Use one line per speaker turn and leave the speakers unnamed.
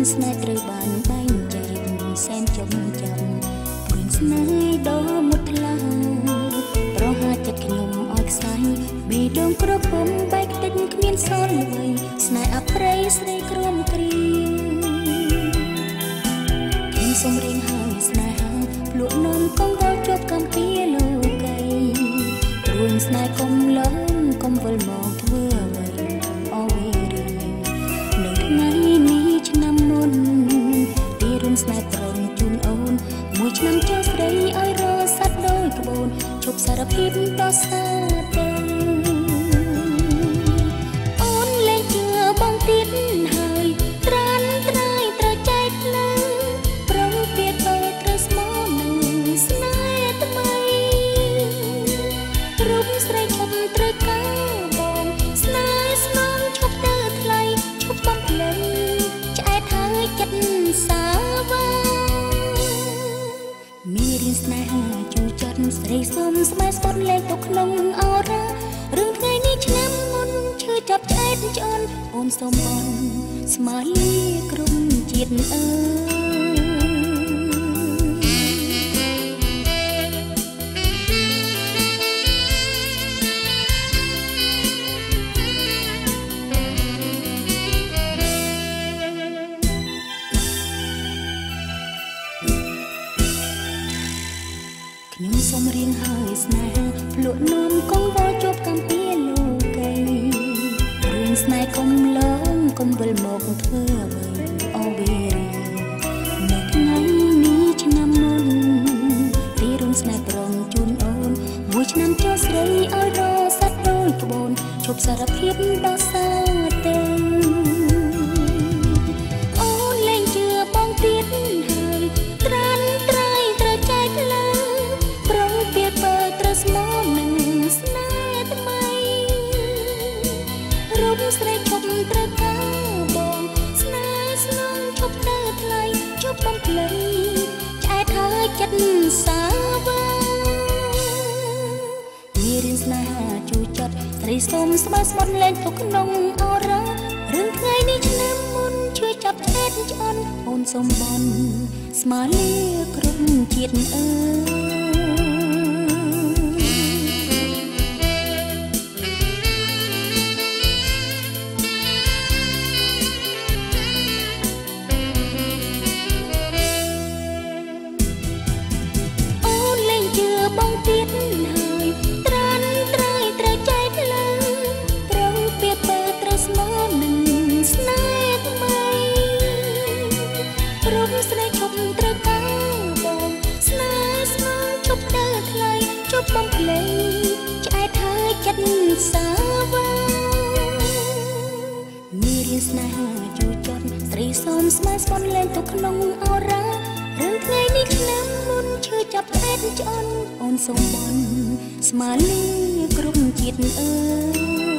ស្នេហ៍ត្រូវបានបែងចែកសែនចំចាំព្រៀងស្នេហ៍ដ៏មុតថ្លាប្រហាចិត្តខ្ញុំឲ្យខ្សែបេះដូងក្រពុំបែកខ្ទេចគ្មានសល់អ្វីស្នេហ៍អប្រិយស្រីក្រំគ្រីខ្ញុំសូមរៀងហើយស្នេហាភ្លក់នំកុំវល់ជាប់កំពីលោកីព្រួយស្នេហ៍កុំលើកុំវិលមកធ្វើអ្វីអវីរីនៅថ្ងៃនេះឆ្នាំមុនទីរួមស្នេហ៍ត្រង់ជូនអូនមួយឆ្នាំចុះស្រីឲ្យរស័តដោយក្បូនជប់សារភាពដ៏សាទៅអូនលែងជឿបងទៀតហើយត្រានត្រើយត្រូវចែកលើប្រងពីទៅត្រូវស្មោនឹងស្នេហ៍ថ្មីរូបស្រីឈប់ត្រូវការបងស្នេហ៍ស្នងឈប់ទៅថ្លៃឈប់បំភ្លេចឆ្អែតហើយចិត្តសាវាមានរៀនស្នេហាជួចិត្តស្រីសុំស្បែកស្ពតលេងទៅក្នុងអរ៉ារឿងថ្ងៃនេះឆ្នាំមុនឈឺចាប់ឆ្អែតច្អូនអូនសូមបនស្មាលីក្រុមជាតិអើខ្ញុំសូមរៀងហើយស្នេហាភ្លក់នំកុំវល់ជាប់កំពីលោកីរៀងស្នេហ៍កុំលើងកុំវិលមកធ្វើអ្វីអូវីរីនៅថ្ងៃនេះឆ្នាំមុនទីរួមស្នេហ៍ប្រងជូនអូនមួយឆ្នាំចុះស្រីឲ្យរស័តដោយក្បូនឈប់សារភាពដ៏សាទៅអូនលែងជឿបងទៀតហើយត្រានត្រើយត្រូវចែកលើស្មោនឹងស្នេហ៍ថ្មីរូបស្រីឈប់ត្រូវការបងស្នេហ៍ស្នងឈប់ទៅថ្លៃជប់បំភ្លេចឆ្អែតហើយចិត្តសាវាមានរៀនស្នេហាជួចិត្តស្រីសុំស្បែកស្បត់លេងទៅក្នុងអរ៉ារឿងថ្ងៃនេះឆ្នាំមុនជួយចាប់ឆ្អែតឆ្អន់អូនសូមបនស្មាលីគ្រប់ជាតិអើបងទៀតហើយត្រានត្រើយត្រូវចែកលើប្រងពីទៅត្រូវស្មោនឹងស្នេហ៍ថ្មីរូបស្រីឈប់ត្រូវការបងស្នេហ៍ស្មោឈប់ទៅថ្លៃជប់បំភ្លេចឆ្អែតហើយចិត្តសាវាមានរៀនស្នេហាជួចិត្តស្រីសុំស្បែកស្បត់លេងទៅក្នុងអរ៉ារឿងថ្ងៃនេះឆ្នាំមុនឈឺចាប់ឆ្អែតច្អូនអូនសូមបនស្មាលីគ្រប់ជាតិអើ